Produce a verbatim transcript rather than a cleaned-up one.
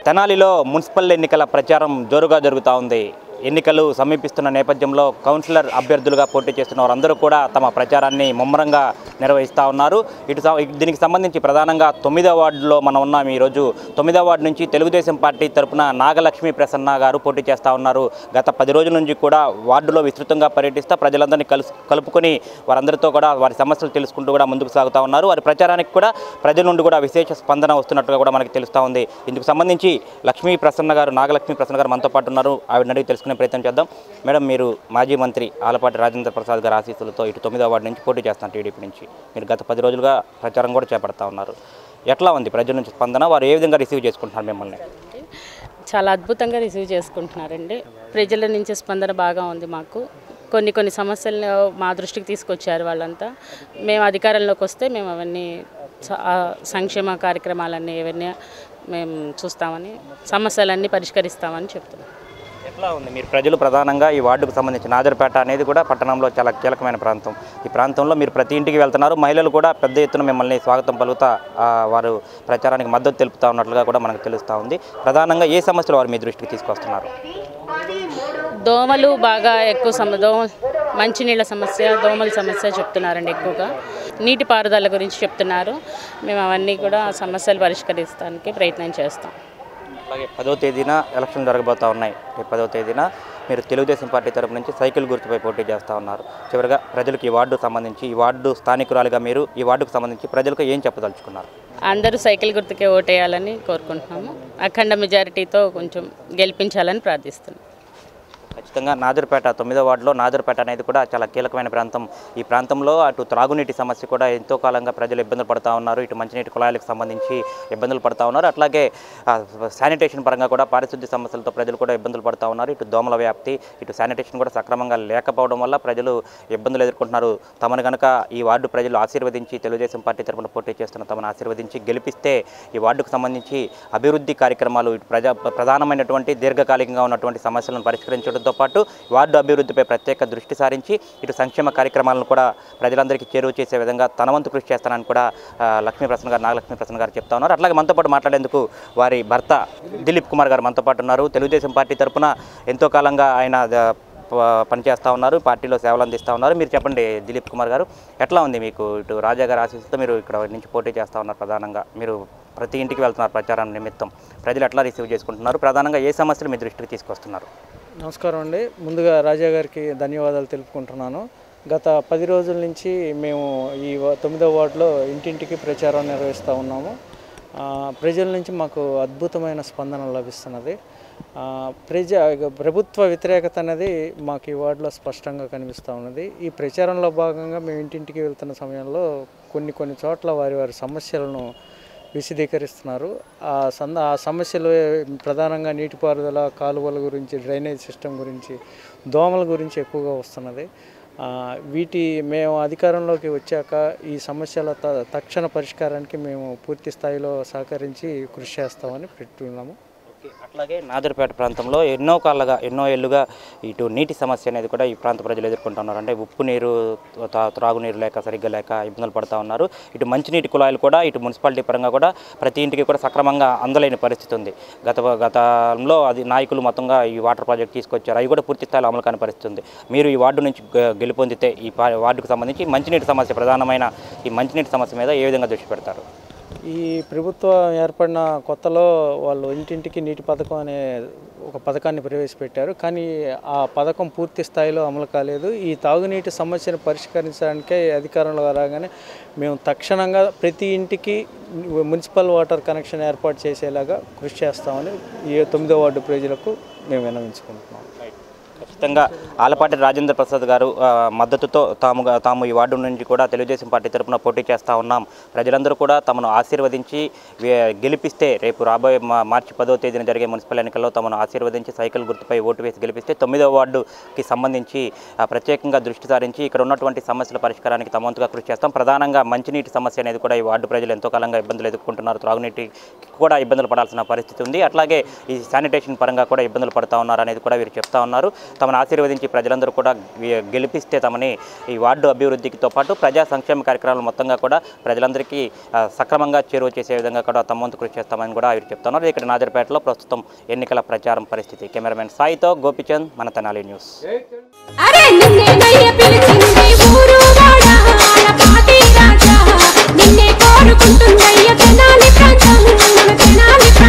తెనాలిలో మున్సిపల్ ఎన్నికల ప్రచారం జోరుగా జరుగుతూ ఉంది. ఎన్నికలు సమీపిస్తున్న నేపథ్యంలో కౌన్సిలర్ అభ్యర్థులుగా పోటీ చేస్తున్న వారందరూ కూడా తమ ప్రచారాన్ని ముమ్మరంగా నిర్వహిస్తూ ఉన్నారు. ఇటు దీనికి సంబంధించి ప్రధానంగా తొమ్మిదో వార్డులో మనం ఉన్నాం. ఈరోజు తొమ్మిదో వార్డు నుంచి తెలుగుదేశం పార్టీ తరఫున నాగలక్ష్మి ప్రసన్న గారు పోటీ చేస్తూ ఉన్నారు. గత పది రోజుల నుంచి కూడా వార్డులో విస్తృతంగా పర్యటిస్తూ ప్రజలందరినీ కలుసు కలుపుకొని వారందరితో కూడా వారి సమస్యలు తెలుసుకుంటూ కూడా ముందుకు సాగుతూ ఉన్నారు. వారి ప్రచారానికి కూడా ప్రజల నుండి కూడా విశేష స్పందన వస్తున్నట్టుగా కూడా మనకి తెలుస్తూ ఉంది. ఇందుకు సంబంధించి లక్ష్మీ ప్రసన్న గారు నాగలక్ష్మి ప్రసన్న గారు మనతో పాటు ఉన్నారు. ఆవిడని అడిగి తెలుసుకునే ప్రయత్నం చేద్దాం. మేడం, మీరు మాజీ మంత్రి ఆలపాటి రాజేంద్ర ప్రసాద్ గారి ఆశీస్సులతో ఇటు తొమ్మిదో వార్డు నుంచి పోటీ చేస్తున్నారు టీడీపీ నుంచి. మీరు గత పది రోజులుగా ప్రచారం కూడా చేపడతా ఉన్నారు. ఎట్లా ఉంది ప్రజల నుంచి స్పందన? వారు ఏ విధంగా రిసీవ్ చేసుకుంటున్నారు మిమ్మల్ని? చాలా అద్భుతంగా రిసీవ్ చేసుకుంటున్నారండి. ప్రజల నుంచి స్పందన బాగా ఉంది. మాకు కొన్ని కొన్ని సమస్యలను మా దృష్టికి తీసుకొచ్చారు వాళ్ళంతా. మేము అధికారంలోకి వస్తే మేము అవన్నీ సంక్షేమ కార్యక్రమాలన్నీ ఏవన్నీ మేము చూస్తామని, సమస్యలన్నీ పరిష్కరిస్తామని చెప్తున్నాం. ఎట్లా ఉంది మీరు ప్రజలు ప్రధానంగా ఈ వార్డుకు సంబంధించి నాజర్పేట అనేది కూడా పట్టణంలో చాలా కీలకమైన ప్రాంతం. ఈ ప్రాంతంలో మీరు ప్రతి ఇంటికి వెళ్తున్నారు. మహిళలు కూడా పెద్ద ఎత్తున మిమ్మల్ని స్వాగతం పలుకుతా వారు ప్రచారానికి మద్దతు తెలుపుతూ ఉన్నట్లుగా కూడా మనకు తెలుస్తూ ఉంది. ప్రధానంగా ఏ సమస్యలు వారు మీ దృష్టికి తీసుకొస్తున్నారు? దోమలు బాగా ఎక్కువ సమ దోమ మంచినీళ్ళ సమస్య, దోమల సమస్య చెప్తున్నారండి. ఎక్కువగా నీటిపారుదల గురించి చెప్తున్నారు. మేము అవన్నీ కూడా సమస్యలు పరిష్కరించడానికి ప్రయత్నం చేస్తాం. అలాగే పదో తేదీన ఎలక్షన్ జరగబోతూ ఉన్నాయి. పదో తేదీన మీరు తెలుగుదేశం పార్టీ తరపు నుంచి సైకిల్ గుర్తుపై పోటీ చేస్తూ ఉన్నారు. చివరిగా ప్రజలకు ఈ వార్డు సంబంధించి, ఈ వార్డు స్థానికురాలుగా మీరు ఈ వార్డుకు సంబంధించి ప్రజలకు ఏం చెప్పదలుచుకున్నారు? అందరూ సైకిల్ గుర్తుకే ఓటేయాలని కోరుకుంటున్నాము. అఖండ మెజారిటీతో కొంచెం గెలిపించాలని ప్రార్థిస్తున్నాం. ఖచ్చితంగా నాజర్పేట తొమ్మిదో వార్డులో నాజర్పేట అనేది కూడా చాలా కీలకమైన ప్రాంతం. ఈ ప్రాంతంలో అటు త్రాగునీటి సమస్య కూడా ఎంతో కాలంగా ప్రజలు ఇబ్బందులు పడుతూ ఉన్నారు. ఇటు మంచినీటి కుళాయిలకు సంబంధించి ఇబ్బందులు పడుతూ ఉన్నారు. అట్లాగే శానిటేషన్ పరంగా కూడా పారిశుద్ధ్య సమస్యలతో ప్రజలు కూడా ఇబ్బందులు పడుతూ ఉన్నారు. ఇటు దోమల వ్యాప్తి, ఇటు శానిటేషన్ కూడా సక్రమంగా లేకపోవడం వల్ల ప్రజలు ఇబ్బందులు ఎదుర్కొంటున్నారు. తమను కనుక ఈ వార్డు ప్రజలు ఆశీర్వదించి, తెలుగుదేశం పార్టీ తరఫున పోటీ చేస్తున్న తమను ఆశీర్వదించి గెలిపిస్తే ఈ వార్డుకు సంబంధించి అభివృద్ధి కార్యక్రమాలు, ఇటు ప్రజా ప్రధానమైనటువంటి దీర్ఘకాలికంగా ఉన్నటువంటి సమస్యలను పరిష్కరించడంతో పాటు వార్డు అభివృద్ధిపై ప్రత్యేక దృష్టి సారించి ఇటు సంక్షేమ కార్యక్రమాలను కూడా ప్రజలందరికీ చేరువ చేసే విధంగా తన వంతు కృషి చేస్తానని కూడా లక్ష్మీ ప్రసన్న గారు నాగలక్ష్మీ ప్రసన్న గారు చెప్తా ఉన్నారు. అట్లాగే మనతో పాటు మాట్లాడేందుకు వారి భర్త దిలీప్ కుమార్ గారు మనతో పాటు ఉన్నారు. తెలుగుదేశం పార్టీ తరఫున ఎంతో కాలంగా ఆయన పనిచేస్తూ ఉన్నారు, పార్టీలో సేవలు అందిస్తూ ఉన్నారు. మీరు చెప్పండి దిలీప్ కుమార్ గారు, ఎట్లా ఉంది మీకు? ఇటు రాజా గారి ఆశీస్సుతో మీరు ఇక్కడ నుంచి పోటీ చేస్తూ ఉన్నారు. ప్రధానంగా మీరు ప్రతి ఇంటికి వెళ్తున్నారు ప్రచారం నిమిత్తం. ప్రజలు ఎట్లా రిసీవ్ చేసుకుంటున్నారు? ప్రధానంగా ఏ సమస్యలు మీ దృష్టికి తీసుకొస్తున్నారు? నమస్కారం అండి. ముందుగా రాజా గారికి ధన్యవాదాలు తెలుపుకుంటున్నాను. గత పది రోజుల నుంచి మేము ఈ తొమ్మిదవ వార్డులో ఇంటింటికి ప్రచారం నిర్వహిస్తూ ఉన్నాము. ప్రజల నుంచి మాకు అద్భుతమైన స్పందన లభిస్తున్నది. ప్రజ ప్రభుత్వ వ్యతిరేకత అనేది మాకు ఈ వార్డులో స్పష్టంగా కనిపిస్తూ ఉన్నది. ఈ ప్రచారంలో భాగంగా మేము ఇంటింటికి వెళ్తున్న సమయంలో కొన్ని కొన్ని చోట్ల వారి వారి సమస్యలను విశదీకరిస్తున్నారు. ఆ సంద ఆ సమస్యలు ప్రధానంగా నీటిపారుదల, కాలువల గురించి, డ్రైనేజ్ సిస్టమ్ గురించి, దోమల గురించి ఎక్కువగా వస్తున్నది. వీటి మేము అధికారంలోకి వచ్చాక ఈ సమస్యల తక్షణ పరిష్కారానికి మేము పూర్తి స్థాయిలో సహకరించి కృషి చేస్తామని పెట్టుకున్నాము. అట్లాగే నాజర్పేట ప్రాంతంలో ఎన్నో కాళ్ళగా ఎన్నో ఏళ్ళుగా ఇటు నీటి సమస్య అనేది కూడా ఈ ప్రాంత ప్రజలు ఎదుర్కొంటున్నారు. అంటే ఉప్పు నీరు, త్రాగునీరు లేక సరిగ్గా లేక ఇబ్బందులు పడుతూ ఉన్నారు. ఇటు మంచినీటి కుళాయిలు కూడా ఇటు మున్సిపాలిటీ పరంగా కూడా ప్రతి ఇంటికి కూడా సక్రమంగా అందలేని పరిస్థితి ఉంది. గత గతంలో అది నాయకులు మొత్తంగా ఈ వాటర్ ప్రాజెక్ట్ తీసుకొచ్చారు. అవి కూడా పూర్తి స్థాయిలో అమలు కాని పరిస్థితి ఉంది. మీరు ఈ వార్డు నుంచి గెలుపొందితే ఈ వార్డుకు సంబంధించి మంచినీటి సమస్య, ప్రధానమైన ఈ మంచినీటి సమస్య మీద ఏ విధంగా దృష్టి పెడతారు? ఈ ప్రభుత్వం ఏర్పడిన కొత్తలో వాళ్ళు ఇంటింటికి నీటి పథకం అనే ఒక పథకాన్ని ప్రవేశపెట్టారు. కానీ ఆ పథకం పూర్తి స్థాయిలో అమలు కాలేదు. ఈ తాగునీటి సమస్యను పరిష్కరించడానికే అధికారంలో రాగానే మేము తక్షణంగా ప్రతి ఇంటికి మున్సిపల్ వాటర్ కనెక్షన్ ఏర్పాటు చేసేలాగా కృషి చేస్తామని ఈ తొమ్మిదో వార్డు ప్రజలకు మేము విన్నవించుకుంటున్నాం. ఖచ్చితంగా ఆలపాటి రాజేంద్ర ప్రసాద్ గారు మద్దతుతో తాము తాము ఈ వార్డు నుంచి కూడా తెలుగుదేశం పార్టీ తరఫున పోటీ చేస్తూ ఉన్నాం. ప్రజలందరూ కూడా తమను ఆశీర్వదించి గెలిపిస్తే రేపు రాబోయే మార్చి పదో తేదీన జరిగే మున్సిపల్ ఎన్నికల్లో తమను ఆశీర్వదించి సైకిల్ గుర్తుపై ఓటు వేసి గెలిపిస్తే తొమ్మిదవ వార్డుకి సంబంధించి ప్రత్యేకంగా దృష్టి సారించి ఇక్కడ ఉన్నటువంటి సమస్యల పరిష్కారానికి తమ వంతుగా కృషి చేస్తాం. ప్రధానంగా మంచినీటి సమస్య అనేది కూడా ఈ వార్డు ప్రజలు ఎంతో కాలంగా ఇబ్బందులు ఎదుర్కొంటున్నారు. త్రాగునీటి కూడా ఇబ్బందులు పడాల్సిన పరిస్థితి ఉంది. అట్లాగే ఈ శానిటేషన్ పరంగా కూడా ఇబ్బందులు పడుతూ ఉన్నారు అనేది కూడా వీరు చెప్తా ఉన్నారు. తమను ఆశీర్వదించి ప్రజలందరూ కూడా గెలిపిస్తే తమని ఈ వార్డు అభివృద్ధితో పాటు ప్రజా సంక్షేమ కార్యక్రమాలు మొత్తంగా కూడా ప్రజలందరికీ సక్రమంగా చేరువ చేసే విధంగా కూడా తమ వంతు కృషి చేస్తామని కూడా వీరు చెప్తున్నారు. ఇక్కడ నాజర్పేటలో ప్రస్తుతం ఎన్నికల ప్రచారం పరిస్థితి. కెమెరామెన్ సాయితో గోపిచంద్, మన తెనాలి న్యూస్. నిన్నే కోరుకుంటుందయ్య తెనాలి ప్రాంతం, మన తెనాలి